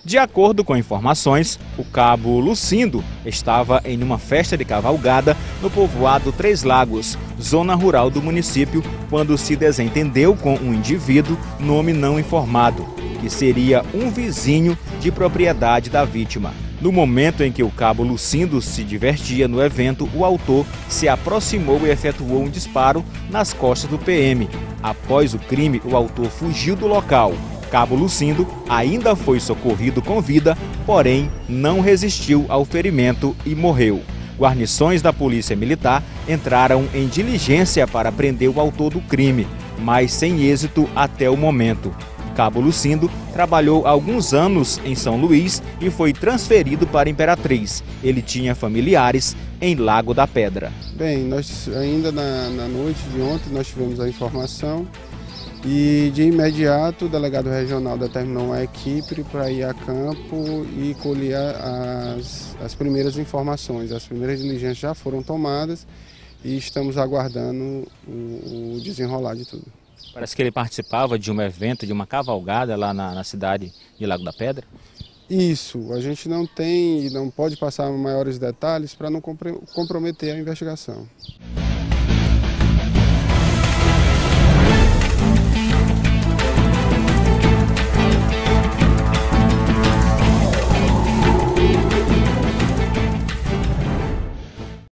De acordo com informações, o cabo Lucindo estava em uma festa de cavalgada no povoado Três Lagos, zona rural do município, quando se desentendeu com um indivíduo, nome não informado, que seria um vizinho de propriedade da vítima. No momento em que o cabo Lucindo se divertia no evento, o autor se aproximou e efetuou um disparo nas costas do PM. Após o crime, o autor fugiu do local. Cabo Lucindo ainda foi socorrido com vida, porém não resistiu ao ferimento e morreu. Guarnições da Polícia Militar entraram em diligência para prender o autor do crime, mas sem êxito até o momento. Cabo Lucindo trabalhou alguns anos em São Luís e foi transferido para Imperatriz. Ele tinha familiares em Lago da Pedra. Bem, nós ainda na noite de ontem nós tivemos a informação e de imediato o delegado regional determinou uma equipe para ir a campo e colher as primeiras informações. As primeiras diligências já foram tomadas e estamos aguardando o desenrolar de tudo. Parece que ele participava de um evento, de uma cavalgada lá na cidade de Lago da Pedra. Isso, a gente não tem e não pode passar maiores detalhes para não comprometer a investigação.